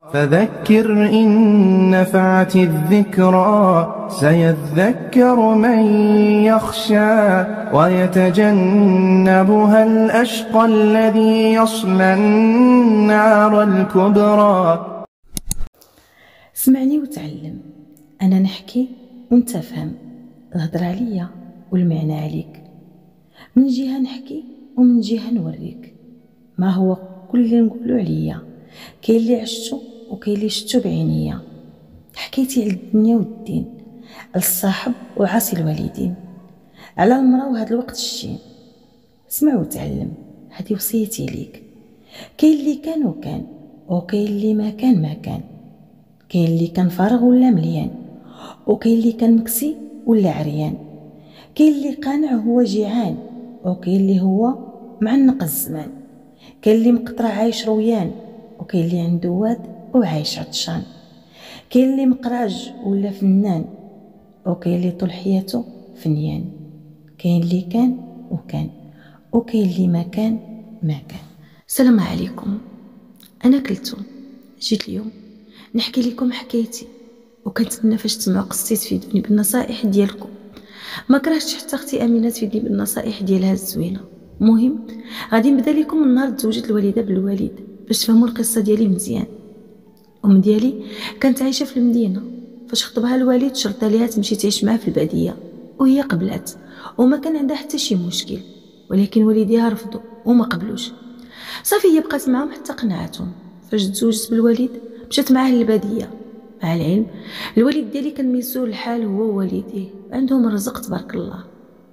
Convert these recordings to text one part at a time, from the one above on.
فذكر إن نفعت الذكرى سيذكر من يخشى ويتجنبها الأشقى الذي يصلى النار الكبرى. اسمعني وتعلم، أنا نحكي وانت فهم، الهضر عليا والمعنى عليك. من جهة نحكي ومن جهة نوريك ما هو كل اللي نقولو عليا، كاين اللي عشتو وكاين اللي شفتو بعينيا. حكيتي على الدنيا والدين، على الصاحب وعاصي الوالدين، على المرأة وهذا الوقت الشين. اسمع وتعلم، هذه وصيتي ليك. كاين اللي كان وكان، وكاين اللي ما كان ما كان. كاين اللي كان فارغ ولا مليان، وكاين اللي كان مكسي ولا عريان. كاين اللي قانع هو جيعان، وكاين اللي هو معنق الزمان. كاين اللي مقطرع عايش رويان، وكاين اللي عنده واد وعايش عطشان. كاين اللي مقراج ولا فنان، وكاين اللي طول حياته فنيان. كاين اللي كان وكان، وكاين اللي ما كان ما كان. السلام عليكم، انا كلثوم، جيت اليوم نحكي لكم حكايتي، وكنتمنى فاش تسمعوا قصتي تفيدوني بالنصائح ديالكم. ما كرهتش حتى اختي امينه تفيدني بالنصائح ديالها الزوينه. المهم غادي نبدا لكم من نهار تزوجت الوالده بالوالد باش تفهموا القصه ديالي مزيان. ام ديالي كانت عايشه في المدينه، فاش خطبها الوالد شرط عليها تمشي تعيش معاه في الباديه، وهي قبلات وما كان عندها حتى شي مشكل. ولكن والديها رفضوا وما قبلوش. صافي هي بقات معاهم حتى قنعتهم. فاش تزوجت بالوالد مشات معاه للباديه. مع العلم الوالد ديالي كان ميسور الحال هو ووالديه، عندهم الرزق تبارك الله.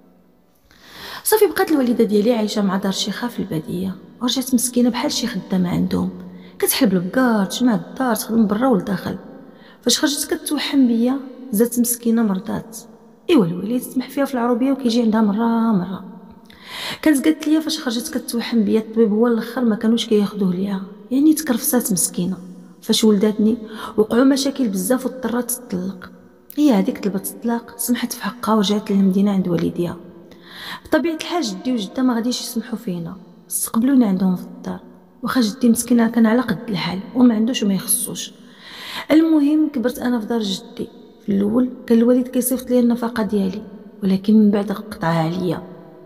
صافي بقات الوالده ديالي عايشه مع دار شيخه في الباديه، ورجعت مسكينه بحال شي خدامه عندهم، كتحلب البقار، تجمع الدار، تخدم برا والداخل. فاش خرجت كتوحم بيا، زادت مسكينه مرضات. ايوا الوالد سمح فيها في العروبيه وكيجي عندها مره. كانت قالت لي فاش خرجت كتوحم بيا الطبيب هو الاخر ما كانوش كياخذوه ليها، يعني تكرفسات مسكينه. فاش ولداتني وقعوا مشاكل بزاف واضطرات تطلق. هي هذيك طلبت الطلاق، سمحت في حقها ورجعت للمدينه عند والديها. بطبيعه الحال جدي وجده ما غاديش يسمحوا فينا، استقبلوني عندهم في الدار. واخا جدي مسكينه كان على قد الحال وما عندوش وما يخصوش. المهم كبرت انا في دار جدي. في الاول كان الوالد كيصيفط لي النفقه ديالي، ولكن من بعد قطعها عليا.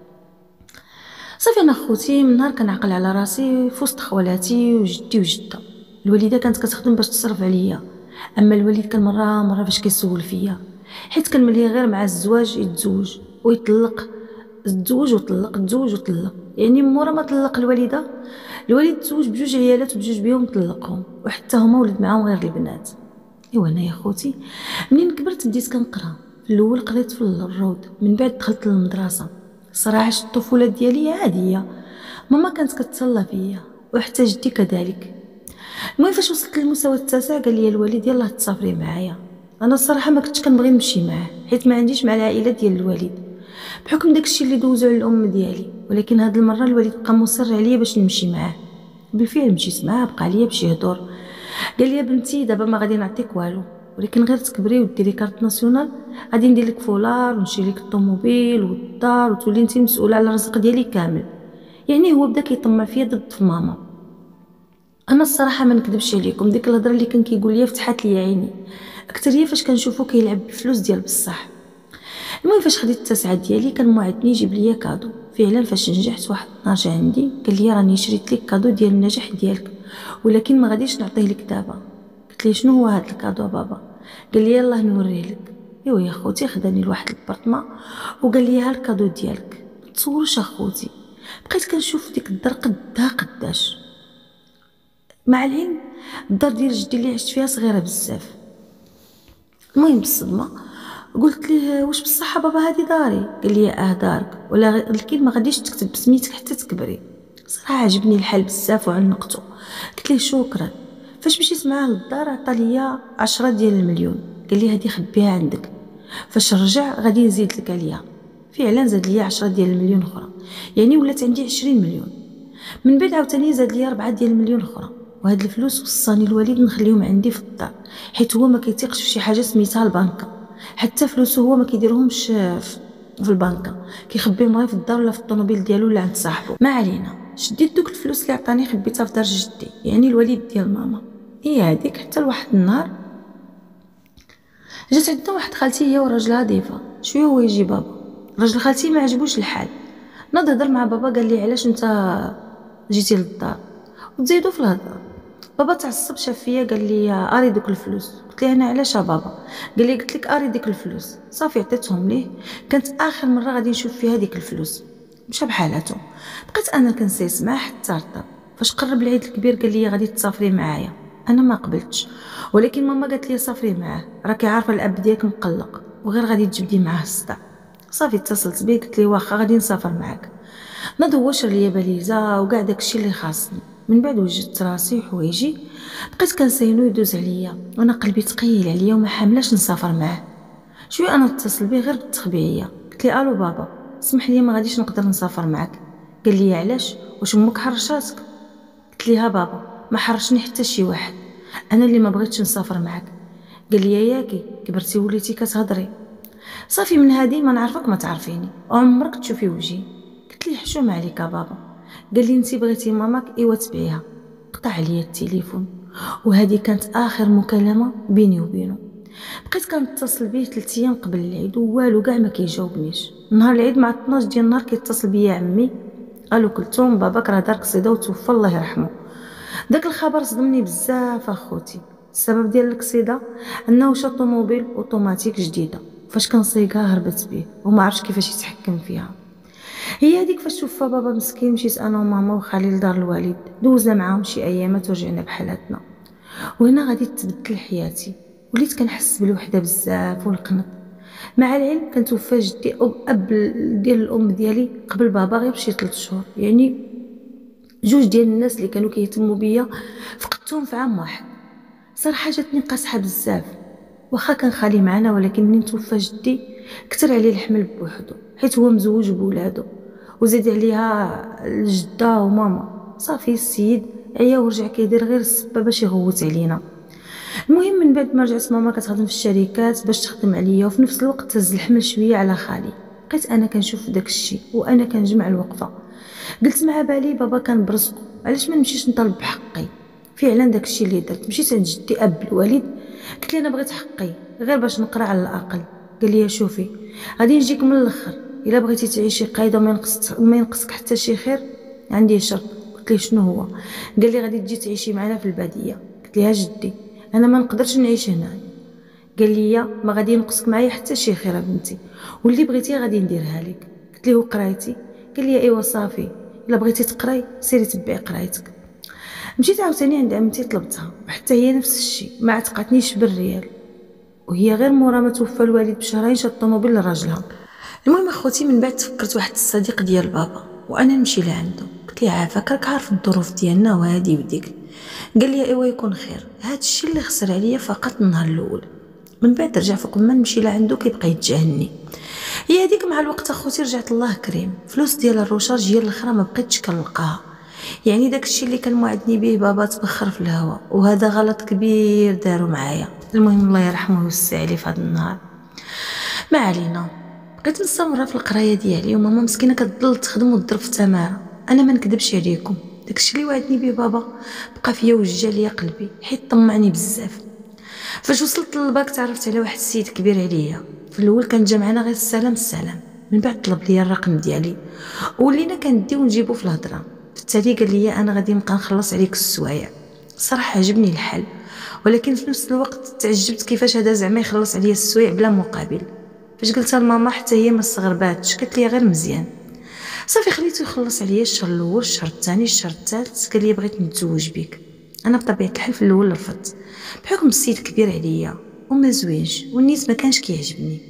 صافي انا خوتي من نهار كنعقل على راسي في وسط خوالاتي وجدي وجده. الوالده كانت كتخدم باش تصرف عليا، اما الوالد كان مره فاش كيسول فيا، حيت كان ملي غير مع الزواج يتزوج ويطلق، تزوج وطلق، تزوج وطلق. يعني مورا ما طلق الوالد تزوج بجوج عيالات وبجوج بيهم طلقهم، وحتى هما ولد معاهم غير البنات. ايوا انا يا خوتي منين كبرت بديت كنقرا. في الاول قريت في الروض، من بعد دخلت للمدرسه. صراحه عشت الطفوله ديالي عاديه، ماما كانت كتهلا فيا وحتى جدي كذلك. المهم فاش وصلت للمستوى التاسع قال لي الوالد يلاه تسافري معايا. انا الصراحه ما كنتش كنبغي نمشي معاه، حيت ما عنديش مع العائله ديال الوالد بحكم داكشي اللي دوزو على الام ديالي. ولكن هاد المره الوالد بقى مصر عليا باش نمشي معاه. بالفعل مشيت معاه، بقى عليا بشي هدور. قال لي بنتي دابا ما غادي نعطيك والو، ولكن غير تكبري وديري كارت ناسيونال غادي ندير لك فولار ونشري لك الطوموبيل والدار وتولي انت مسؤوله على الرزق ديالي كامل. يعني هو بدا كيطمع فيا ضد في ماما. انا الصراحه ما نكذبش عليكم، ديك الهضره اللي كان كيقول لي فتحات لي عيني اكثر فاش كنشوفو كيلعب بالفلوس ديال بصح. المهم فاش خديت التاسعه ديالي كان موعدني يجيب ليا كادو. فعلا فاش نجحت واحد النهار جا عندي قال لي راني شريت لك كادو ديال النجاح ديالك، ولكن ما غاديش نعطيه لك دابا. قلت ليه شنو هو هذا الكادو بابا؟ قال لي يلاه نوريه لك. ايوا يا خوتي خداني لواحد البارطما وقال لي ها الكادو ديالك. تصوروش اخوتي بقيت كنشوف ديك الدار قداش. مع العلم الدار ديال جدي اللي عشت فيها صغيره بزاف. المهم بالصدمه قلت ليه واش بصح بابا هذه داري؟ قال لي دارك، ولكن ما غاديش تكتب بسميتك حتى تكبري. صراحه عجبني الحال بزاف وعنقته. قلت ليه شكرا. فاش مشيت معاه للدار عطى ليا 10 ديال المليون، قال لي هذه خبيها عندك، فاش رجع غادي نزيد لك عليها. فعلا زاد ليا 10 ديال المليون اخرى، يعني ولات عندي 20 مليون. من بعد عاوتاني زاد ليا 4 ديال المليون اخرى. وهاد الفلوس وصاني الوالد نخليهم عندي في الدار، حيت هو ما كيثيقش في شي حاجه سميتها البنكه. حتى فلوسه هو ما كيديرهمش في البنكه، كيخبيهم غير في الدار ولا في الطوموبيل ديالو ولا عند صاحبه. ما علينا، شديت دوك الفلوس اللي عطاني خبيتها في دار جدي، يعني الوالد ديال ماما. هي هذيك حتى لواحد النهار جات عندنا واحد خالتي هي وراجلها ضيفه، شويه هو يجي بابا. راجل خالتي ما عجبوش الحال، ناض هضر مع بابا قال لي علاش انت جيتي للدار، وتزيدوا في الهضره. بابا تعصب شاف فيا قال لي اري دوك الفلوس. قلت ليه انا علاش بابا؟ قال لي قلت لك اري ديك الفلوس. صافي عطيتهم ليه، كانت اخر مره غادي نشوف فيها ديك الفلوس. مشى بحالاتو. بقيت انا كنسيس معاه حتى رضا. فاش قرب العيد الكبير قال لي غادي تسافري معايا. انا ما قبلتش، ولكن ماما قالت لي سافري معاه، راكي عارفه الاب ديالك مقلق وغير غادي تجبدي معاه الصداع. صافي اتصلت بيه قلت لي واخا غادي نسافر معاك. ناض هو شرى ليا باليزه وكاع داكشي اللي خاصني. من بعد وجدت راسي حوايجي بقيت كنساينو يدوز عليا وانا قلبي ثقيل عليا وما حاملاش نسافر معاه. شويه انا اتصل بيه غير بالتخبيعيه قلت لي الو بابا سمح لي ما غاديش نقدر نسافر معاك. قال لي علاش واش امك حرشاتك؟ قلت لي ها بابا ما حرشني حتى شي واحد، انا اللي ما بغيتش نسافر معاك. قال لي ياكي كبرتي وليتي كتهضري. صافي من هادي ما نعرفك ما تعرفيني وعمرك تشوفي وجهي. قلت لي حشوم عليك بابا. قال لي انتي بغيتي ماماك ايوا تبعيها. قطع عليا التليفون وهذه كانت اخر مكالمه بيني وبينه. بقيت كنتصل بيه 3 ايام قبل العيد والو كاع ما كيجاوبنيش. نهار العيد مع 12 ديال النهار كيتصل بيا عمي قالو كلثوم باباك راه دار قصيده وتوفى الله يرحمه. داك الخبر صدمني بزاف اخوتي. السبب ديال القصيده انه شا طوموبيل اوتوماتيك جديده، فاش كنصيقها هربت بيه وما عرفش كيفاش يتحكم فيها. هي هذيك فاش توفى بابا مسكين مشيت انا وماما وخالي لدار الوالد، دوزنا معاهم شي ايامات ورجعنا بحالاتنا. وهنا غادي تبدل حياتي، وليت كنحس بالوحده بزاف والقنط. مع العلم كان توفى جدي اب ديال الام ديالي قبل بابا غير بشي 3 شهور، يعني جوج ديال الناس اللي كانوا كيهتموا بيا فقدتهم في عام واحد. صراحه جاتني قاصحه بزاف. واخا كان خالي معنا ولكن منين توفى جدي كثر عليه الحمل بوحدو، حيت هو مزوج بولادو وزيد عليها الجده وماما. صافي السيد عيا ورجع كيدير غير السبه باش يغوت علينا. المهم من بعد ما رجعت ماما كتخدم في الشركات باش تخدم عليا وفي نفس الوقت تهز الحمل شويه على خالي. بقيت انا كنشوف داك الشيء وانا كنجمع الوقفه. قلت مع بالي بابا كان برزقو علاش ما نمشيش نطالب بحقي. فعلا داك الشيء اللي درت، مشيت عند جدي اب الوالد قلت لي انا بغيت حقي غير باش نقرا على الاقل. قال لي شوفي غادي نجيك من الاخر، الا بغيتي تعيشي قايده وما ينقصك حتى شي خير عندي شرط. قلت لي شنو هو؟ قال لي غادي تجي تعيشي معنا في الباديه. قلت لي ها جدي انا ما نقدرش نعيش هنا. قال لي ما غادي ينقصك معايا حتى شي خير بنتي، واللي بغيتي غادي نديرها لك. قلت لي وقرايتي؟ قال لي ايوا صافي الا بغيتي تقراي سيري تبعي قرايتك. مشيت عاوتاني عند عمتي طلبتها وحتى هي نفس الشيء ما عتقاتنيش بالريال، وهي غير مورا ما توفى الوالد بشهرين شات الطوموبيل لراجلها. المهم اخوتي من بعد تفكرت واحد الصديق ديال بابا وانا نمشي لعنده. قلت ليه عافاك راك عارف الظروف ديالنا وهادي وديك. قال لي ايوا يكون خير، هاد الشيء اللي خسر عليا فقط النهار الاول. من بعد رجع فوق ما نمشي لعنده كيبقى يتجاهلني. هي هذيك مع الوقت اخوتي رجعت الله كريم، فلوس ديال الروشارج هي الاخرى ما بقيتش كنلقاها. يعني داك الشيء اللي كان موعدني به بابا تبخر في الهواء، وهذا غلط كبير داروا معايا. المهم الله يرحمه ويوسع عليه في هذا النهار. ما علينا، بقيت مستمره في القرايه ديالي وماما مسكينه كتضل تخدم وتضرب في تماره. انا ما نكذبش عليكم داكشي اللي وعدني به بابا بقى فيا وجع ليا قلبي حيت طمعني بزاف. فاش وصلت للباك تعرفت على واحد السيد كبير عليا. في الاول كان جا معنا غير السلام، من بعد طلب لي الرقم ديالي ولينا كنديو ونجيبو في الهضره. في التالي قال لي انا غادي نبقى نخلص عليك السوايع. صراحه عجبني الحل، ولكن في نفس الوقت تعجبت كيفاش هذا زعما يخلص عليا السوايع بلا مقابل. فاش قلتها لماما حتى هي ما استغرباتش، قالت لي غير مزيان. صافي خليته يخلص عليا الشهر الاول، الشهر الثاني، الشهر الثالث. قال لي بغيت نتزوج بك. انا بطبيعه الحال في الاول رفضت بحكم السيد كبير عليا وما زوينش والنيت ما كانش كيعجبني.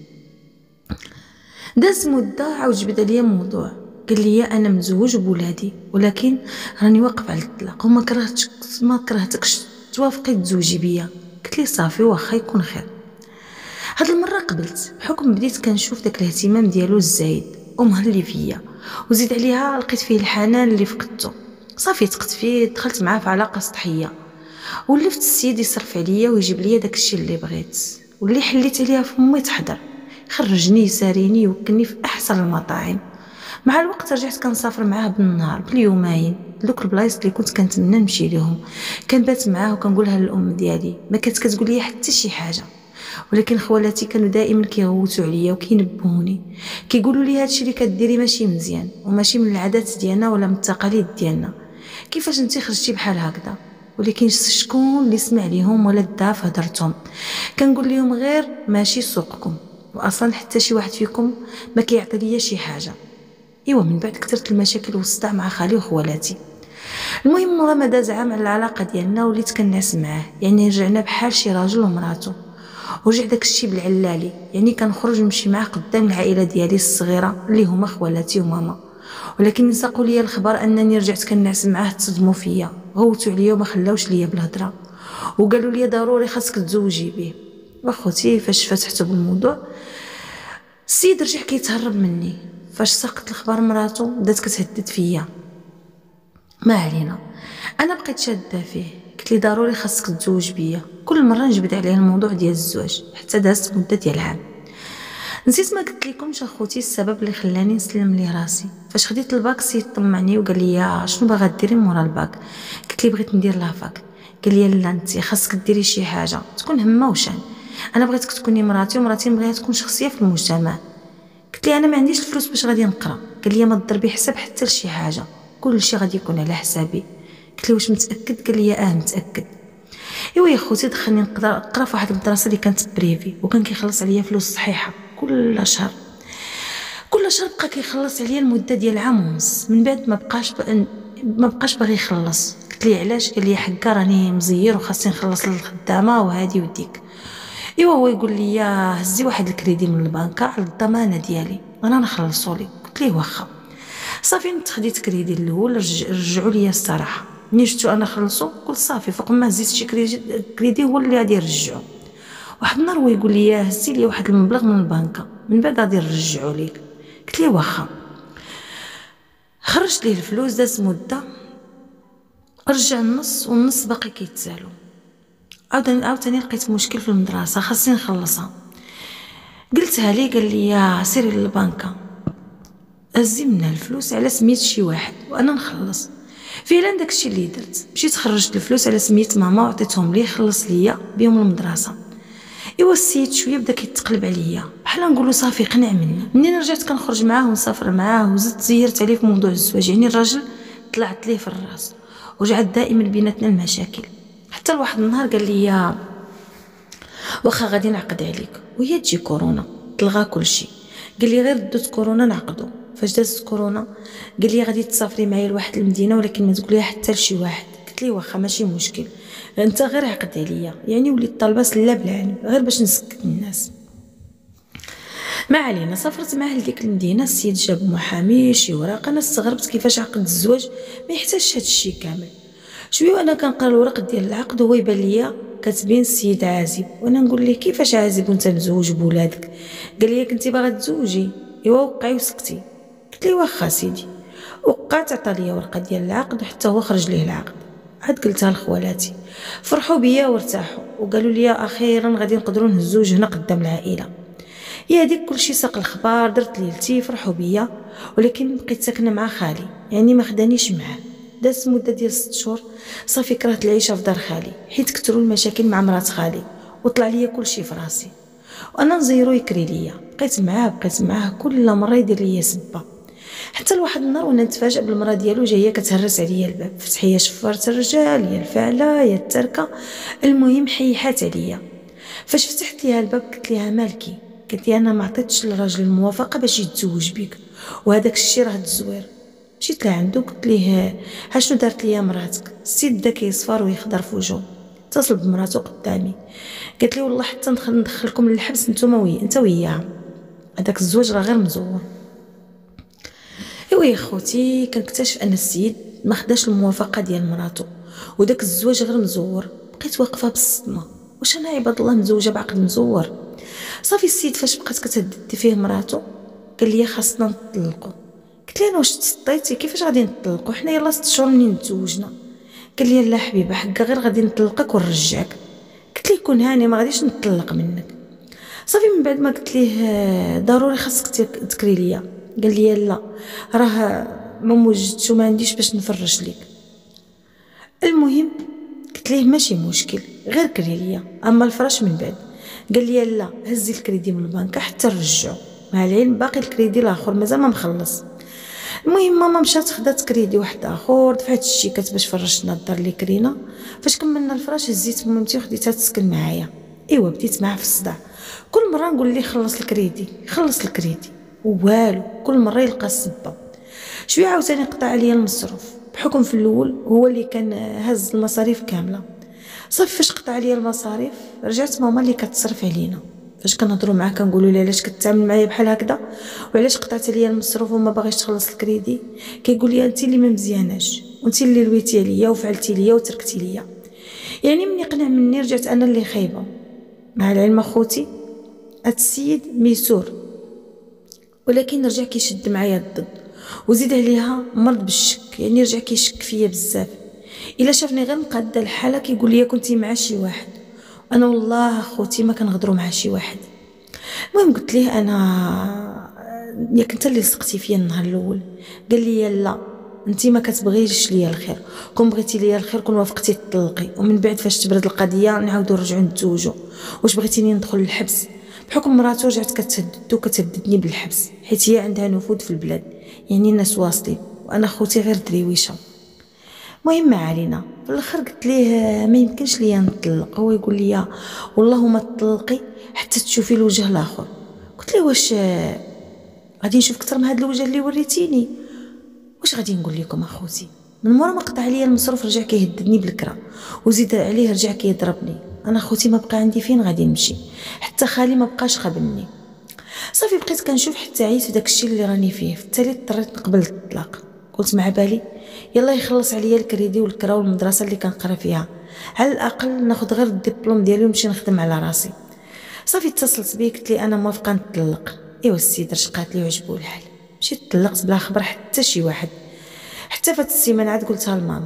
داز مده عاود جبد عليا موضوع، قال لي انا مزوج بولادي ولكن راني واقف على الطلاق وما كرهتكش توافقي تزوجي بيا. قلت لي صافي واخا يكون خير. هاد المره قبلت بحكم بديت كنشوف داك الاهتمام ديالو الزايد ومهلي فيا، وزيد عليها لقيت فيه الحنان اللي فقدته. صافي ثقت فيه، دخلت معاه في علاقه سطحيه ولفت السيد يصرف عليا ويجيب لي داكشي اللي بغيت، واللي حليت عليها فمي تحضر، خرجني يساريني يوكلني في احسن المطاعم. مع الوقت رجعت كنسافر معاه بالنهار باليومين دوك البلايص اللي كنت كنتمنى نمشي ليهم. كنبات معاه وكنقولها للام ديالي، ما كانت كتقول لي حتى شي حاجه، ولكن خوالاتي كانوا دائما كيغوتوا عليا وكينبهوني، كيقولوا لي هادشي اللي كديري ماشي مزيان وماشي من العادات ديالنا ولا من التقاليد ديالنا، كيفاش انت خرجتي بحال هكذا؟ ولكن شكون اللي سمع ليهم ولا دا في هضرتهم؟ كنقول لهم غير ماشي سوقكم، واصلا حتى شي واحد فيكم ما كيعطي ليا شي حاجه. ايوا من بعد كثرت المشاكل والصداع مع خالي وخوالاتي. المهم مورا ما داز عام على العلاقه ديالنا وليت كنعس معاه، يعني رجعنا بحال شي راجل ومراته. ورجع داك الشيء بالعلالي، يعني كنخرج نمشي معاه قدام العائله ديالي الصغيره اللي هما خوالاتي وماما. ولكن ساقوا لي الخبر انني رجعت كنعس معاه، تصدموا فيا، غوتوا عليا وما خلاوش ليا بالهضره، وقالوا لي ضروري خاصك تزوجي به. واخوتي فاش فتحت بالموضوع السيد رجع كيتهرب مني. فاش ساقت الخبر مراتو بدات كتهدد فيا. ما علينا، انا بقيت شاده فيه، قلت لي ضروري خاصك تزوج بيا. كل مره نجبد عليه الموضوع ديال الزواج حتى دازت مده ديال عام. نسيت ما قلت لكمش اخوتي السبب اللي خلاني نسلم لي راسي. فاش خديت الباك السيد طمعني وقال لي شنو باغا ديري مورا الباك؟ قلت لي بغيت ندير لافاك. قال لي لا انت خاصك ديري شي حاجه تكون همه وشان، انا بغيتك تكوني مراتي ومراتي نبغيها تكون شخصيه في المجتمع. قلت لي انا ما عنديش الفلوس باش غادي نقرا. قال لي ما تضربي حساب حتى لشي حاجه، كل شيء غادي يكون على حسابي. قلت لي واش متاكد؟ قال لي متاكد. ايوا يا خوتي دخلني نقرا في واحد المدرسه اللي كانت بريفي، وكان كيخلص عليا فلوس صحيحه كل شهر. بقى كيخلص عليا المده ديال عام ونص. من بعد ما بقاش باغي يخلص. قلت لي علاش؟ قال لي حكا راني مزير وخاصني نخلص للخدامه وهادي وديك. ايوا هو يقول لي هزي واحد الكريدي من البنكه على الضمانه ديالي انا نخلصو لك. قلت ليه واخا. صافي خديت كريدي الاول، رجعوا لي الصراحه. ملي شفتو انا خلصو قلت صافي، فوق ما هزيت شي كريدي هو اللي غادي يرجعو. واحد النهار هو يقول لي هزي لي واحد المبلغ من البنكه من بعد غادي نرجعو ليك. قلت ليه واخا. خرجت ليه الفلوس، دازت مده رجع النص والنص باقي كيتسالو. عاوتاني لقيت مشكل في المدرسه خاصني نخلصها. قلتها ليه، قال لي سيري للبنكه هزي منها الفلوس على سميت شي واحد وانا نخلص. فعلا داكشي اللي درت، مشيت خرجت الفلوس على سميت ماما وعطيتهم ليه خلص ليا بهم المدرسه. ايوا السيد شويه بدا كيتقلب عليا بحال نقولوا صافي قنع مني. منين رجعت كنخرج معاه ونسافر معاه وزدت زيرت عليه في موضوع الزواج، يعني الراجل طلعت ليه في الراس ورجعت دائما بيناتنا المشاكل. حتى لواحد النهار قال لي واخا غادي نعقد عليك وهي تجي كورونا تلغى كل شيء. قال لي غير دوت كورونا نعقدو. فاش دازت كورونا قال لي غادي تسافري معايا لواحد المدينه ولكن ما تقوليها حتى لشي واحد. قلت لي واخا ماشي مشكل، انت غير عقد عليا. يعني وليت طالبه سلا بالعلم غير باش نسكت الناس. ما علينا، سافرت معاه لديك المدينه. السيد جاب محامي شي ورقه. انا استغربت كيفاش عقد الزواج ما يحتاجش هذا الشيء كامل. شويه وانا كنقرا الورق ديال العقد وهو يبان ليا كاتبين السيد عازب، وانا نقول ليه كيفاش عازب وانت مزوج بولادك؟ قال لي كنتي باغا تزوجي. ايوا وقعي وسكتي. قلت لي واخا سيدي. وقعت، عطى لي ورقه ديال العقد وحتى هو خرج ليه العقد. عاد قلتها لخوالاتي، فرحوا بيا وارتاحوا وقالوا لي اخيرا غادي نقدروا نهزوج هنا قدام العائله. يا هذيك كلشي ساق الخبار، درت ليلتي، فرحوا بيا. ولكن بقيت ساكنه مع خالي، يعني ما خدانيش معاه. دازت مده ديال 6 شهور. صافي كرهت العيشه في دار خالي حيت كثروا المشاكل مع مرات خالي وطلع ليا كلشي في راسي وانا نزيرو يكري ليا. بقيت معاه كل مره يدير ليا سبه. حتى لواحد النهار وانا نتفاجئ بالمراه ديالو جايه كتهرس عليا الباب. فتح يا شفاره الرجال يا الفعله يا التركه، المهم حيحات عليا. فاش فتحت ليها الباب قلت ليها مالكي؟ قالت لي انا ما عطيتش للراجل الموافقه باش يتزوج بك وهذاك الشيء راه التزوير. مشيت لعندو قلت ليه ها شنو دارت ليا مراتك؟ السيد بدا كيصفر ويخضر في وجهه. اتصل بمراتو قدامي قالت لي والله حتى ندخلكم للحبس انت وياها، هذاك الزواج راه غير مزور. ايوا يا خوتي كنكتشف ان السيد ما خداش الموافقه ديال مراتو وداك الزواج غير مزور. بقيت واقفه بالصدمه، واش انا عباد الله مزوجه بعقد مزور؟ صافي السيد فاش بقات كتهدد فيه مراتو قال لي خاصنا نطلقوا. قلت لي انا واش تسطيتي؟ كيفاش غادي نطلقوا حنا يلا 6 شهور منين تزوجنا؟ قال لي لا حبيبه حقا غير غادي نطلقك ونرجعك. قلت لي كون هاني ما غاديش نطلق منك. صافي من بعد ما قلت ليه ضروري خاصك تكري ليا قال لي لا راه ما موجدتش وما عنديش باش نفرش لك. المهم قلت ليه ماشي مشكل غير كري ليا، اما الفراش من بعد. قال لي لا هزي الكريدي من البنك حتى نرجعو، مع العلم باقي الكريدي الاخر مازال ما مخلص. المهم ماما مشات خدات كريدي واحد اخر، دفعت الشيكات باش فرشنا الدار اللي كرينا. فاش كملنا الفراش هزيت مامتي وخديتها تسكن معايا. ايوا بديت معاه في الصداع، كل مره نقول ليه خلص الكريدي خلص الكريدي والو، كل مره يلقى السبه. شويه عاوتاني قطع عليا المصروف، بحكم في الاول هو اللي كان هز المصاريف كامله. صافي فاش قطع عليا المصاريف رجعت ماما اللي كتصرف علينا. فاش كنهضروا معاه كنقولوا ليه علاش كتعامل معايا بحال هكذا وعلاش قطعت عليا المصروف وما باغيش تخلص الكريدي، كيقول لي انت اللي ما مزياناش وانت اللي لويتي عليا وفعلتي ليا وتركتي ليا. يعني مني قنع مني رجعت انا اللي خايبه. مع العلم اخوتي هاد السيد ميسور، ولكن رجع كيشد معايا الضد وزيد عليها مرض بالشك، يعني رجع كيشك فيا بزاف. الا شافني غير مقاده الحاله كيقول لي كنتي مع شي واحد، انا والله اخوتي ما كنغدروا مع شي واحد. المهم قلت ليه انا ياك انت اللي لصقتي فيا النهار الاول. قال لي لا انت ما كتبغيش ليا الخير، كون بغيتي ليا الخير كون وافقتي تطلقي، ومن بعد فاش تبرد القضيه نعاودوا نرجعوا نتزوجوا. واش بغيتيني ندخل للحبس؟ بحكم مراتو رجعت كتهددني بالحبس حيت هي عندها نفوذ في البلاد، يعني الناس واصلين وانا خوتي غير دريويشه. المهم ما علينا، في الاخر قلت ليه ما يمكنش ليا نطلق. هو يقول لي والله ما تطلقي حتى تشوفي الوجه الاخر. قلت ليه واش غادي نشوف اكثر من هذا الوجه اللي وريتيني؟ واش غادي نقول لكم اخوتي؟ من مورا ما قطع عليا المصروف رجع كيهددني بالكرا وزيد عليه رجع كيضربني. انا خوتي ما بقى عندي فين غادي نمشي، حتى خالي ما بقاش خابني. صافي بقيت كنشوف حتى عييت في داكشي اللي راني فيه. في التالي اضطريت نقبل الطلاق. قلت مع بالي يلا يخلص عليا الكريدي والكرا والمدرسه اللي كنقرا فيها، على الاقل ناخذ غير الدبلوم ديالي ونمشي نخدم على راسي. صافي اتصلت بيه قلت لي انا موافقه نطلق. ايوا السيد رشقات لي وعجبو الحال، مشيت طلقت بلا خبر حتى شي واحد. حتى فات السيمانه عاد قلتها لماما.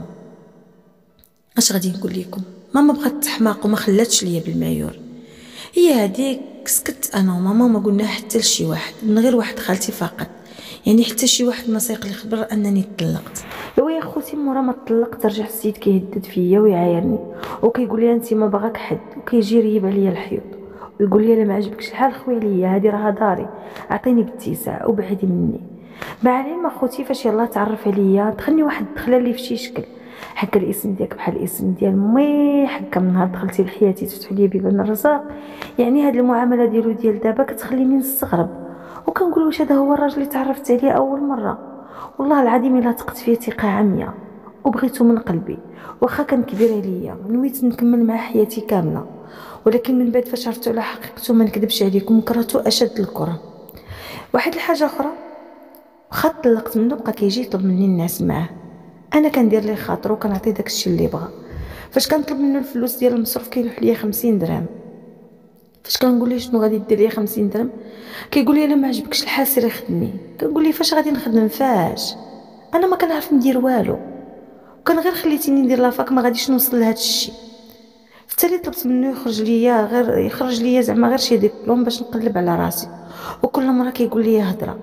اش غادي نقول لكم، ماما بغات تحماق وما خلاتش ليا بالمعيور. هي هذيك سكت انا وماما ما قلنا حتى لشي واحد من غير واحد خالتي فقط، يعني حتى شي واحد ما سيق لي خبر انني طلقت. ايوا يا خوتي مورا ما طلقت رجع السيد كيهدد فيا ويعايرني وكيقول لي انت ما باغاك حد، وكيجي يريب عليا الحيوط ويقول لي الا ما عجبكش الحال خوي عليا هذه راه داري، اعطيني باتساع وبعدي مني. بعدين خوتي فاش يلاه تعرف عليا دخلني واحد الدخله اللي في شي شكل، حكى الاسم ديالك بحال الاسم ديال امي، حكى من نهار دخلتي لحياتي تفتح لي بيبان الرزاق. يعني هاد المعامله ديال دابا كتخليني نستغرب وكنقول واش هذا هو الراجل اللي تعرفت عليه اول مره. والله العظيم الا ثقت فيه ثقه عمياء وبغيته من قلبي، واخا كان كبير عليا نويت نكمل مع حياتي كامله، ولكن من بعد فاش عرفتو على حقيقته ما نكذبش عليكم كرهتو اشد الكره. واحد الحاجه اخرى، واخا طلقت منه بقى كيجي يطلب مني الناس معاه، انا كندير ليه خاطر وكنعطيه داكشي اللي بغا. فاش كنطلب منه الفلوس ديال المصروف كيلوح ليا 50 درهم. فاش كنقول ليه شنو غادي دير ليا 50 درهم كيقول لي الا ما عجبكش الحال سيري خدمي. كنقول ليه فاش غادي نخدم فاش، انا ما كنعرف ندير والو، وكان غير خليتيني ندير لافاك ما غاديش نوصل لهذا الشيء. فالتالي طلبت منه يخرج ليا زعما غير شي ديبلوم باش نقلب على راسي، وكل مره كيقول لي هضره،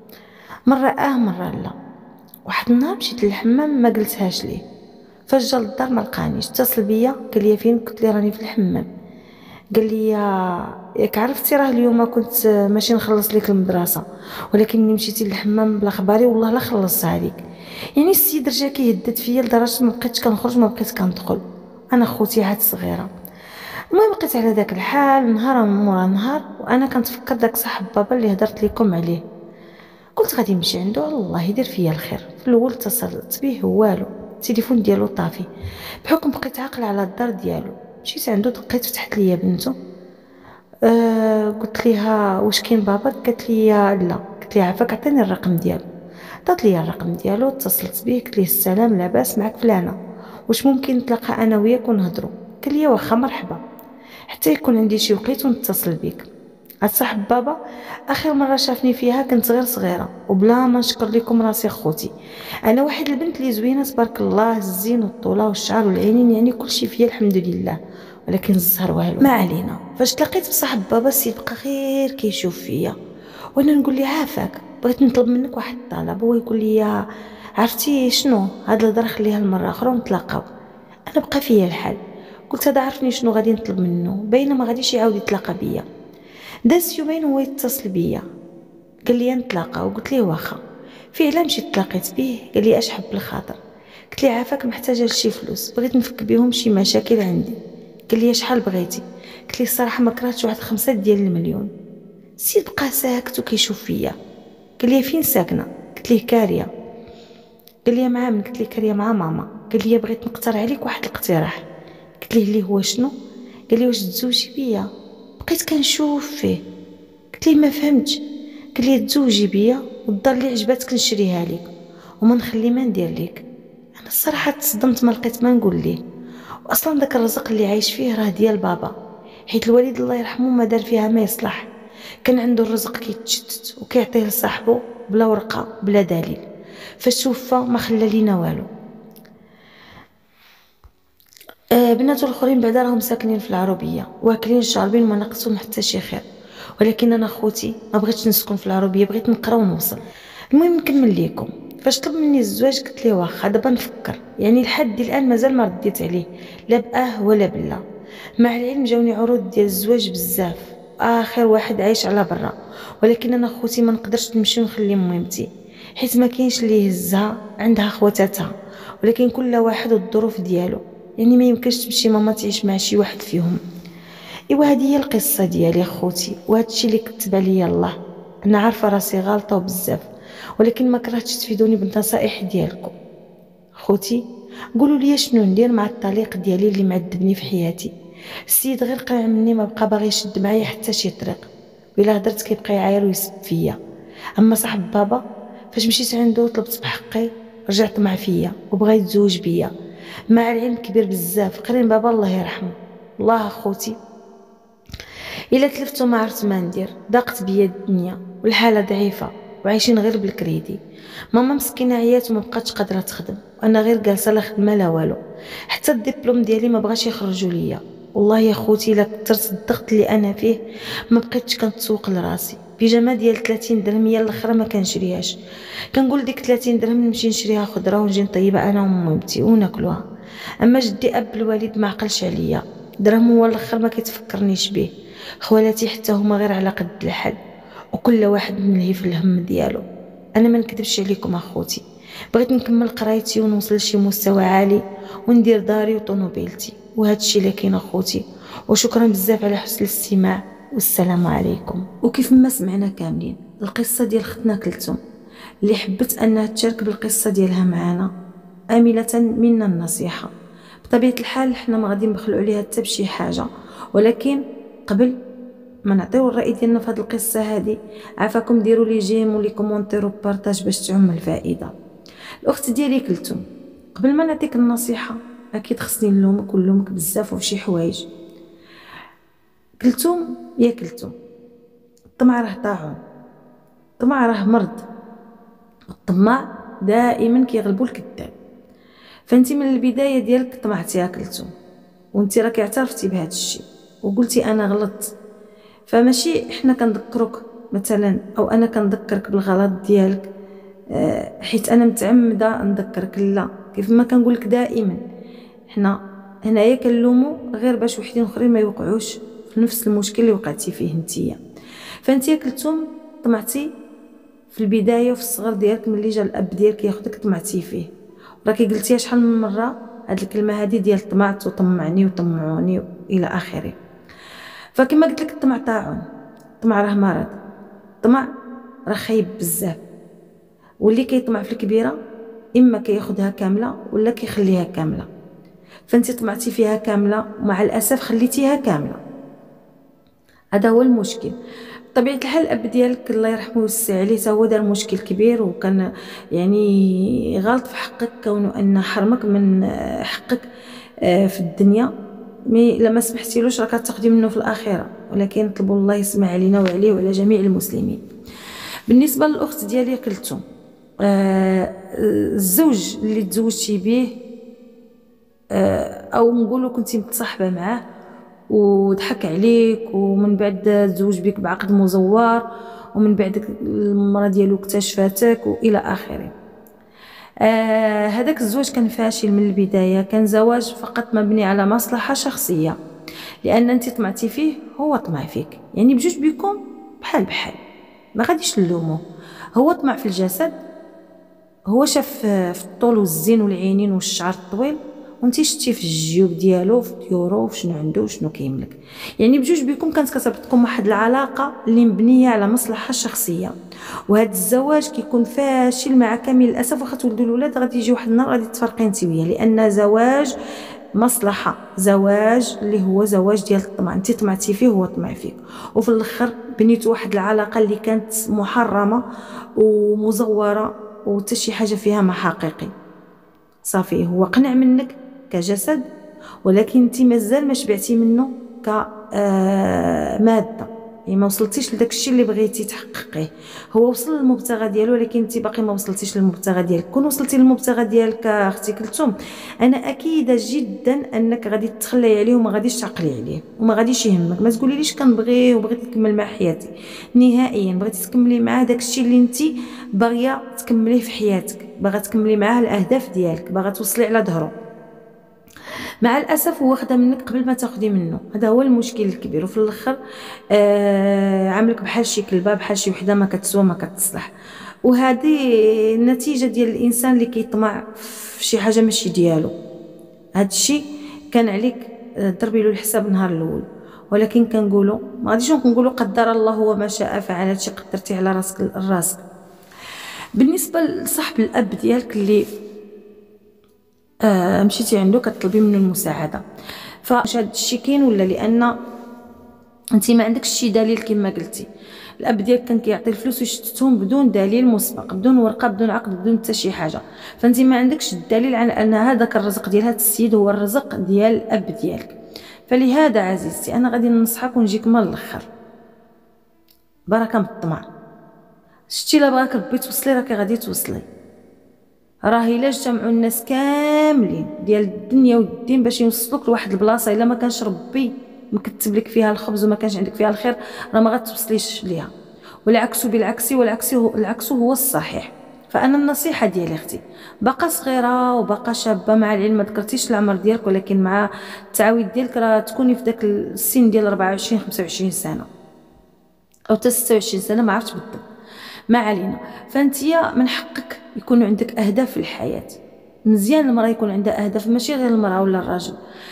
مره مره لا. واحد النهار مشيت للحمام ما قلتهاش ليه، فاش جا للدار ما لقانيش، اتصل بيا قال لي فين، قلت لي راني في الحمام. قال لي ياك عرفتي راه اليوم كنت ماشي نخلص لك المدرسه، ولكن ملي مشيتي للحمام بلا خباري والله لا خلصتها عليك. يعني السيد رجع كيهدد فيا لدرجه ما بقيتش كنخرج ما بقيت كندخل، انا خوتي عاد صغيره. المهم بقيت على داك الحال نهار مورا نهار، وانا كنتفكر داك صاحب بابا اللي هضرت لكم عليه. قلت غادي نمشي عنده الله يدير فيا الخير. في الاول اتصلت به والو، التليفون ديالو طافي، بحكم بقيت عاقله على الدار ديالو. مشيت عنده دقيت فتحت ليا بنته. قلت ليها واش كاين بابا؟ قالت لي لا. قلت ليها عافاك عطيني الرقم ديالو. عطات لي الرقم ديالو، اتصلت به قلت ليه السلام لاباس معك فلانه، واش ممكن نتلاقى انا وياك ونهضروا؟ قال لي واخا مرحبا، حتى يكون عندي شي وقيت ونتصل بك. هاد صاحب بابا اخر مره شافني فيها كنت غير صغيره، وبلا ما نشكر لكم راسي خوتي، انا واحد البنت اللي زوينه تبارك الله، الزين والطوله والشعر والعينين، يعني كلشي فيا الحمد لله، ولكن الزهر والو. ما علينا. فاش تلاقيت بصاحب بابا السيد بقى غير كيشوف فيا وانا نقول ليه عافاك، بغيت نطلب منك واحد الطلب. هو يقول لي عرفتي شنو، هاد الهضره خليها المره اخرى ونتلاقاو. انا بقى فيا الحال، قلت هذا عرفني شنو غادي نطلب منه، باينه ما غاديش يعاود يتلاقى بيا. داز يومين هو يتصل بيا قال لي نتلاقاو، قلت ليه واخا. فعلا مشيت تلاقيت بيه، قال لي اش حب بالخاطر. قلت ليه عافاك محتاجه لشي فلوس، بغيت نفك بيهم شي مشاكل عندي. قال لي شحال بغيتي؟ قلت ليه الصراحه ما كرهتش، واحد 5 ديال المليون. السيد بقى ساكت وكيشوف فيا. قال لي فين ساكنه؟ قلت ليه كاريه. قال لي مع من؟ قلت ليه كاريه مع ماما. قال لي بغيت نقترح عليك واحد الاقتراح. قلت ليه اللي هو شنو؟ قال لي واش تزوجي بيا؟ بقيت كنشوف فيه، قلت ليه ما فهمتش. قال لي تزوجي بيا والدار اللي عجباتك نشريها لك وما نخلي ما ندير لك. انا الصراحه تصدمت، ما لقيت ما نقول ليه. واصلا داك الرزق اللي عايش فيه راه ديال بابا، حيت الوالد الله يرحمه ما دار فيها ما يصلح. كان عنده الرزق كيتشتت وكيعطيه لصاحبه بلا ورقه بلا دليل، فاش توفى ما خلى لينا والو. بناته الاخرين بعدا راهم ساكنين في العربيه واكلين شاربين ما ناقصهم حتى شي خير، ولكن انا خوتي ما بغيتش نسكن في العربيه، بغيت نقرا ونوصل. المهم نكمل ليكم. فاش طلب مني الزواج قلت ليه واخا دابا نفكر، يعني لحد الان مازال ما رديت عليه لا باه ولا بلا. مع العلم جاوني عروض ديال الزواج بزاف، اخر واحد عايش على برا، ولكن انا خوتي ما نقدرش نمشي ونخلي مهمتي، حيت ما كاينش اللي يهزها، عندها خواتاتها، ولكن كل واحد والظروف ديالو. يعني ما يمكنش تمشي ماما تعيش مع شي واحد فيهم. ايوا هذه هي القصه ديالي خوتي، وهذا الشيء اللي كتب عليا الله. انا عارفه راسي غلطه بزاف، ولكن ما كرهتش تفيدوني بالنصائح ديالكم. خوتي قولوا لي شنو ندير مع الطليق ديالي اللي معذبني في حياتي. السيد غير قاع مني، ما بقى باغي يشد معايا حتى شي طريق، وإلا هضرت كيبقى يعاير ويسب فيا. اما صاحب بابا فاش مشيت عنده طلبت بحقي رجع طمع فيا وبغى يتزوج بيا، مع العلم كبير بزاف قرين بابا الله يرحمه. الله اخوتي الا تلفت وما عرفت ما ندير، ضاقت بيا الدنيا والحاله ضعيفه وعايشين غير بالكريدي. ماما مسكينه عيات وما بقاتش قادره تخدم، وانا غير جالسه لا خدمه لا والو، حتى الدبلوم ديالي ما بغاش يخرجوا ليا. والله يا خوتي الا كثرت الضغط اللي انا فيه ما بقيتش كنتسوق لراسي. بيجامه ديال 30 درهم هي الاخرى ما كنشريهاش، كنقول ديك 30 درهم نمشي نشريها خضره ونجي نطيبها انا ومامتي وناكلوها. اما جدي اب الوالد ما عقلش عليا، درهم هو الاخر ما كيتفكرنيش به. خوالاتي حتى هما غير على قد الحال، وكل واحد ملهي في الهم ديالو. انا ما نكذبش عليكم اخوتي، بغيت نكمل قرايتي ونوصل لشي مستوى عالي وندير داري وطوموبيلتي، وهذا الشيء اللي كاين اخوتي. وشكرا بزاف على حسن الاستماع، والسلام عليكم. وكيف ما سمعنا كاملين القصه ديال ختنا كلثوم اللي حبت انها تشارك بالقصه ديالها معنا، امله منا النصيحه. بطبيعه الحال حنا ما غادي نبخلوا عليها حتى بشي حاجه، ولكن قبل ما نعطيو الراي ديالنا في هذه القصه هذه، عافاكم ديروا لي جيم ولي كومونتير وبارطاج باش تعم الفائده. الاخت ديالي كلثوم، قبل ما نعطيك النصيحه اكيد خصني نلومك ونلومك بزاف وفي شي حوايج. كلثوم يا كلثوم، الطمع راه طاعون، الطمع راه مرض، الطماع دائما كيغلبوا الكذاب. فانت من البدايه ديالك طمعتي يا كلثوم، وانت راكي اعترفتي بهذا الشيء وقلتي انا غلطت. فماشي احنا كنذكرك مثلا او انا كنذكرك بالغلط ديالك حيت انا متعمده نذكرك، لا، كيف ما كنقول لك دائما حنا هنايا كنلومو غير باش وحدين اخرين ما يوقعوش في نفس المشكل اللي وقعتي فيه نتيا. فانت يا كلثوم طمعتي في البدايه وفي الصغر ديالك، ملي جا الاب ديالك ياخذك طمعتي فيه، راكي قلتيها شحال من مره هاد الكلمه هذه ديال طمعت وطمعني وطمعوني الى اخره. فكما قلت لك الطمع طاعون، الطمع راه مرض، الطمع راه خايب بزاف، واللي كيطمع في الكبيره اما كياخذها كامله ولا كيخليها كامله. فانت طمعتي فيها كامله ومع الاسف خليتيها كامله، هذا هو المشكل. بطبيعه الحال الاب ديالك الله يرحمه ويوسع عليه تا هو دار مشكل كبير، وكان يعني غلط في حقك كونه ان حرمك من حقك في الدنيا. مي لما سمحتيلوش راك تاخدي منه في الاخره، ولكن نطلبوا الله يسمع علينا وعليه وعلى جميع المسلمين. بالنسبه للاخت ديالي كلثوم، الزوج اللي تزوجتي به او نقولوا كنتي متصاحبه معاه وضحك عليك، ومن بعد تزوج بك بعقد مزور، ومن بعد المراه ديالو اكتشفاتك والى اخره. هذاك الزواج كان فاشل من البدايه، كان زواج فقط مبني على مصلحه شخصيه، لان انت طمعتي فيه هو طمع فيك، يعني بجوج بكم بحال بحال، ما غاديش نلوموه. هو طمع في الجسد، هو شاف في الطول والزين والعينين والشعر الطويل، وانتي شتي في الجيوب ديالو في ديورو وفي شنو عنده وشنو كيملك. يعني بجوج بكم كانت كتربطكم واحد العلاقه اللي مبنيه على مصلحه شخصيه. وهذا الزواج كيكون فاشل مع كامل الاسف، واخا تولدوا الاولاد غادي يجي واحد النهار غادي تفرقي انت وياه، لان زواج مصلحه، زواج اللي هو زواج ديال الطمع، انت طمعتي فيه هو طمع فيك، وفي الاخر بنيتوا واحد العلاقه اللي كانت محرمه ومزوره وحتى شي حاجه فيها ما حقيقي. صافي هو قنع منك كجسد، ولكن انت مازال ما شبعتي منه كماده، يعني ما وصلتيش لداك الشيء اللي بغيتي تحققيه. هو وصل للمبتغى ديالو ولكن انت باقي ما وصلتيش للمبتغى ديالك. كون وصلتي للمبتغى ديالك اختي كلثوم، انا اكيده جدا انك غادي تتخلي عليه وما غاديش تعقلي عليه وما غاديش يهمك. ما تقولي ليش كنبغيه وبغيت نكمل مع حياتي، نهائيا بغيتي تكملي معاه داك الشيء اللي انت باغيه تكمليه في حياتك، باغا تكملي معاه الاهداف ديالك، باغا توصلي على ظهره. مع الاسف هو خدا منك قبل ما تاخدي منه، هذا هو المشكل الكبير. وفي الاخر عاملك بحال شي كلبه، بحال شي وحده ما كتسوى ما كتصلح. وهذه النتيجه ديال الانسان اللي كيطمع في شي حاجه ماشي ديالو. هذا الشيء كان عليك ضربي له الحساب النهار الاول، ولكن كنقولوا ما غاديش نقولوا قدر الله وما شاء فعل، هادشي قدرتي على راسك. بالنسبه لصاحب الاب ديالك اللي مشيتي عنده كتطلبي منه المساعده، فاش هذا الشيء كاين ولا؟ لان انت ما عندكش شي دليل كما قلتي. الاب ديالك كان كيعطي الفلوس ويشتتهم بدون دليل مسبق، بدون ورقه، بدون عقد، بدون حتى شي حاجه. فانت ما عندكش الدليل على ان هذاك الرزق ديال هذا السيد هو الرزق ديال الاب ديالك. فلهذا عزيزتي انا غادي ننصحك ونجيك من الاخر، بركه من الطمع. شتي لا بغاك ربي توصلي راكي غادي توصلي. راه الا اجتمعوا الناس كاملين ديال الدنيا والدين باش يوصلوك لواحد البلاصه، الا ما كانش ربي مكتب لك فيها الخبز وما كانش عندك فيها الخير، راه ما غتوصليش ليها. والعكس بالعكس، والعكس هو الصحيح. فانا النصيحه ديالي اختي، باقا صغيره وباقا شابه، مع العلم ما ذكرتيش العمر ديالك، ولكن مع التعويض ديالك راه تكوني في داك السن ديال 24 25 سنه او حتى 26 سنه، ما عرفتش بالضبط، ما علينا. فانتيا من حقك يكون عندك اهداف في الحياه. مزيان المراه يكون عندها اهداف، ماشي غير المراه ولا الراجل،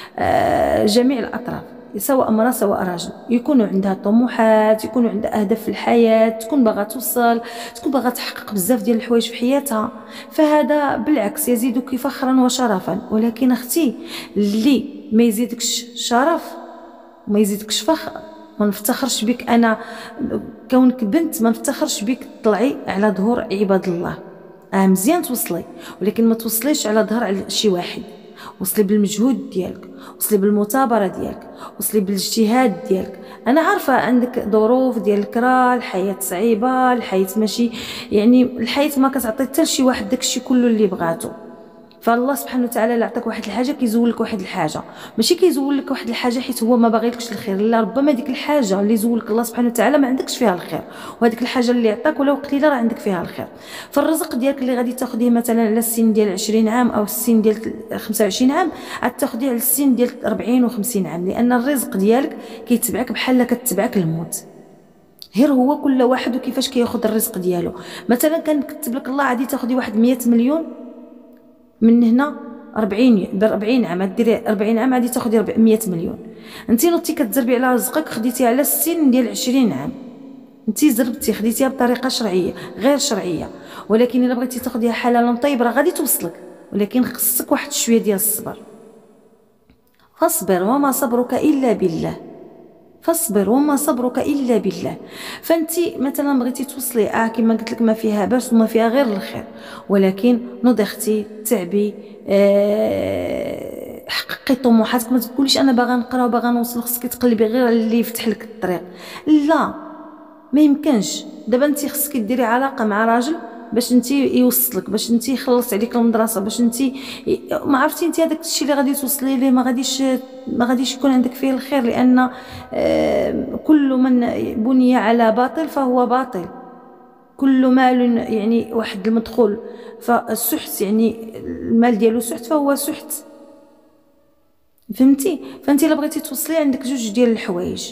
جميع الاطراف، سواء مراه سواء راجل، يكونوا عندها طموحات، يكونوا عندها اهداف في الحياه، تكون باغا توصل، تكون باغا تحقق بزاف ديال الحوايج في حياتها. فهذا بالعكس يزيدك فخرا وشرفا. ولكن اختي اللي ما يزيدكش شرف وما يزيدكش فخر، ما نفتخرش بك انا كونك بنت، ما نفتخرش بك تطلعي على ظهور عباد الله. مزيان توصلي، ولكن ما توصليش على ظهر شي واحد. وصلي بالمجهود ديالك، وصلي بالمثابره ديالك، وصلي بالاجتهاد ديالك. انا عارفه عندك ظروف ديال الكرا، الحياه صعيبه، الحياه ماشي يعني الحياه ما كتعطي حتى لشي واحد داكشي كله اللي بغاتو. فالله سبحانه وتعالى اللي عطاك واحد الحاجه كيزول لك واحد الحاجه، ماشي كيزول لك واحد الحاجه حيت هو ما باغيلكش الخير، لا، ربما ديك الحاجه اللي زولك الله سبحانه وتعالى ما عندكش فيها الخير، وهذيك الحاجه اللي عطاك ولو قليله راه عندك فيها الخير. فالرزق ديالك اللي غادي تاخذيه مثلا على السن ديال 20 عام او السن ديال 25 عام، عاد تاخذيه على السن ديال 40 و50 عام، لان الرزق ديالك كيتبعك بحال كتبعك الموت. غير هو كل واحد وكيفاش كياخذ الرزق ديالو. مثلا كان كتب لك الله عادي تاخذي واحد 100 مليون، من هنا 40 عام ديري 40 عام غادي تاخدي 100 مليون. انت نوضتي كتزربي على رزقك، خديتي على السن ديال 20 عام، انت زربتي خديتيها بطريقه شرعيه غير شرعيه. ولكن الا بغيتي تاخديها حلالا طيب راه غادي توصلك، ولكن خصك واحد شويه ديال الصبر. فاصبر وما صبرك الا بالله، فاصبر وما صبرك الا بالله. فانت مثلا بغيتي توصلي كما قلت لك ما فيها باس وما فيها غير الخير، ولكن نوضي اختي تعبي، حققي طموحاتك. ما تقوليش انا باغا نقرا وباغا نوصل، خصك تقلبي غير اللي يفتح لك الطريق. لا، ما يمكنش. دابا انت خصك ديري علاقه مع راجل باش انت يوصلك، باش انت يخلص عليك المدرسه، باش انت ما عرفتي انت هذاك الشيء اللي غادي توصلي ليه ما غاديش يكون عندك فيه الخير، لان كل من بني على باطل فهو باطل. كل مال يعني واحد المدخول، فالسحت يعني المال ديالو سحت فهو سحت، فهمتي؟ فانت الا بغيتي توصلي عندك جوج ديال الحوايج،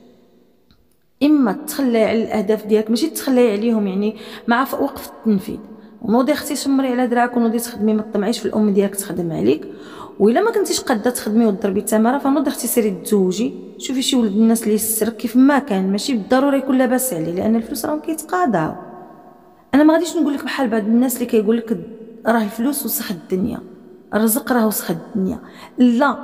اما تخلي على الاهداف ديالك ماشي تخلي عليهم يعني مع وقف التنفيذ، ونوضي اختي شمري على دراعك ونوضي تخدمي، ما تطمعيش في الام ديالك تخدم عليك. والا ما كنتيش قاده تخدمي وتضربي التماره فنوضي اختي سيري تزوجي، شوفي شي ولد الناس اللي يسرك كيف ما كان، ماشي بالضروره يكون لاباس عليه، لان الفلوس راهم كيتقاضاو. انا ما غاديش نقول لك بحال بعض الناس اللي كيقول لك راه الفلوس وسخ الدنيا، الرزق راه وسخ الدنيا. لا،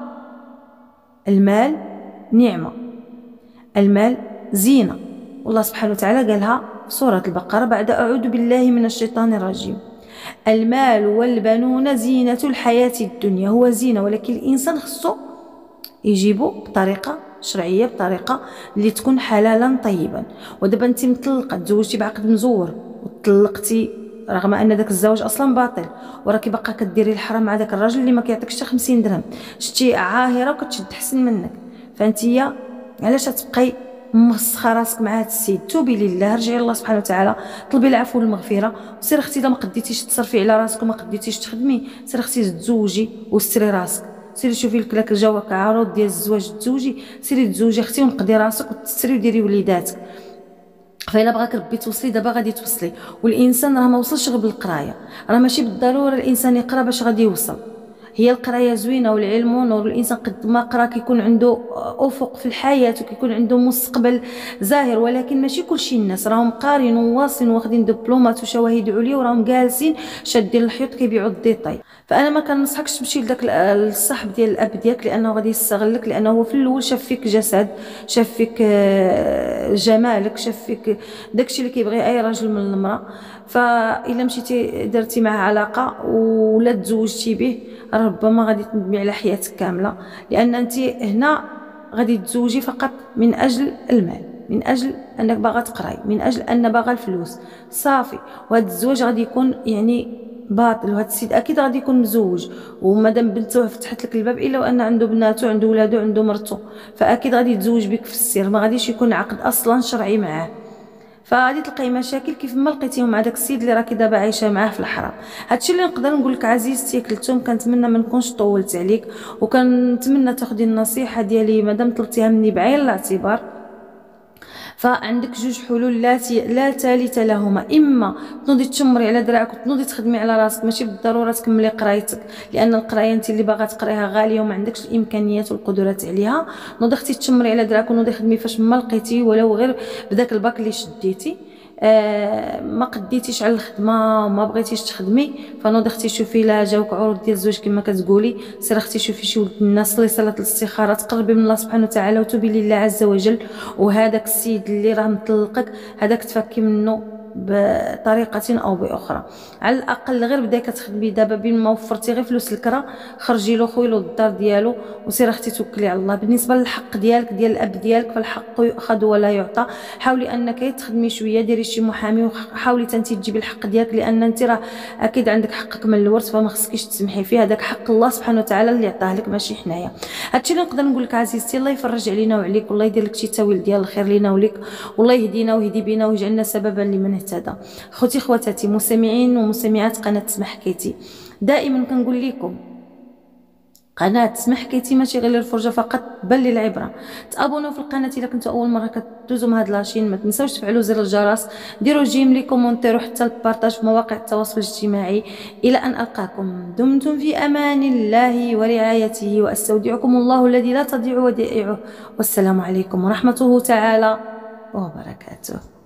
المال نعمه، المال زينه، والله سبحانه وتعالى قالها في سوره البقره بعد اعوذ بالله من الشيطان الرجيم: المال والبنون زينه الحياه الدنيا. هو زينه، ولكن الانسان خصو يجيبو بطريقه شرعيه، بطريقه اللي تكون حلالا طيبا. ودابا انت مطلقه تزوجتي بعقد مزور وطلقتي رغم ان داك الزواج اصلا باطل، وراكي باقا كديري الحرام مع داك الراجل اللي ما كيعطيكش حتى 50 درهم، شتي عاهره وكتشد حسن منك، فانتيا علاش تبقاي مسخه راسك مع هذا السيد؟ توبي لله، رجعي الله سبحانه وتعالى، طلبي العفو والمغفره، وسير اختي الا ما قديتيش تصرفي على راسك وما قديتيش تخدمي، سير اختي تزوجي وستري راسك، سيري شوفي لك جواك عروض ديال الزواج تزوجي، سيري تزوجي اختي ونقدي راسك وتستري وديري وليداتك. فإلا بغاك ربي توصلي دابا غادي توصلي. والانسان راه ما وصلش غير بالقرايه، راه ماشي بالضروره الانسان يقرا باش غادي يوصل. هي القرايه زوينه والعلم نور، الانسان قد ما قرا كيكون عنده افق في الحياه وكيكون عنده مستقبل زاهر، ولكن ماشي كلشي الناس راهم قارين وواصلين واخدين دبلومات وشواهد عليا وراهم جالسين شادين الحيط كيبيعوا الديطاي. فانا ما كنصحكش تمشي لذاك الصاحب ديال الاب ديالك، لانه غادي يستغلك، لانه هو في الاول شاف فيك جسد، شاف فيك جمالك، شاف فيك داكشي اللي كيبغي اي راجل من المراه. فالا مشيتي درتي معه علاقه ولا تزوجتي به ربما غادي تندمي على حياتك كامله، لان انت هنا غادي تزوجي فقط من اجل المال، من اجل انك باغا تقراي، من اجل ان باغا الفلوس صافي. وهذا الزواج غادي يكون يعني باطل، وهذا السيد اكيد غادي يكون مزوج، ومادام بنته فتحت لك الباب الا وان عنده بناته عنده ولادو عنده مرته، فاكيد غادي يتزوج بك في السر، ما غاديش يكون عقد اصلا شرعي معاه. فغادي تلقاي مشاكل كيف ما لقيتيهم مع داك السيد اللي راكي دابا عايشه معاه في الحرام. هادشي اللي نقدر نقول لك عزيزتي كلثوم. كنتمنى ما نكونش طولت عليك، وكنتمنى تاخدي النصيحه ديالي مادام طلبتيها مني بعين الاعتبار. فعندك جوج حلول لا ثالث لهما: اما تنوضي تشمري على دراعك وتنوضي تخدمي على راسك، ماشي بالضروره تكملي قرايتك، لان القرايه انت اللي باغا تقريها غاليه وما عندكش الامكانيات والقدرات عليها. نوضي اختي تشمري على دراعك ونوضي خدمي فاش ما لقيتي، ولو غير بداك الباك اللي شديتي. ما قديتيش على الخدمه وما بغيتيش تخدمي، فنوضي اختي شوفي لا جاوك عروض ديال الزواج كما كتقولي، سير اختي شوفي شي ولد الناس، صلي صلاه الاستخاره، تقربي من الله سبحانه وتعالى وتوبي لله عز وجل. وهذاك السيد اللي راه مطلقك هذاك تفكي منه بطريقه او باخرى، على الاقل غير بداي كتخدمي دابا بين ما وفرتي غير فلوس الكرا، خرجي له خويا له الدار ديالو وسير اختي توكلي على الله. بالنسبه للحق ديالك ديال الاب ديالك فالحق يؤخذ ولا يعطى. حاولي انك تخدمي شويه، ديري شي محامي وحاولي انت تجيبي الحق ديالك، لان انت راه اكيد عندك حقك من الورث، فما خصكيش تسمحي فيه، هذاك حق الله سبحانه وتعالى اللي عطاه لك ماشي حنايا. هادشي اللي نقدر نقول لك عزيزتي. الله يفرج علينا وعليك، والله يدير لك شي تاويل ديال الخير لينا وليك، والله يهدينا ويهدي بينا ويجعلنا سببا لمن اهتدى. خوتي خواتاتي مستمعين ومستمعات قناه تسمع حكايتي، دائما كنقول لكم قناه تسمع حكايتي ماشي غير للفرجه فقط بل للعبره. تابوناو في القناه الا كنتو اول مره كدوزو من هاد لاشين، ما تنساوش تفعلوا زر الجرس، ديروا جيم لي كومونتير وحتى البارطاج في مواقع التواصل الاجتماعي. الى ان القاكم دمتم في امان الله ورعايته، واستودعكم الله الذي لا تضيع ودائعه، والسلام عليكم ورحمه تعالى وبركاته.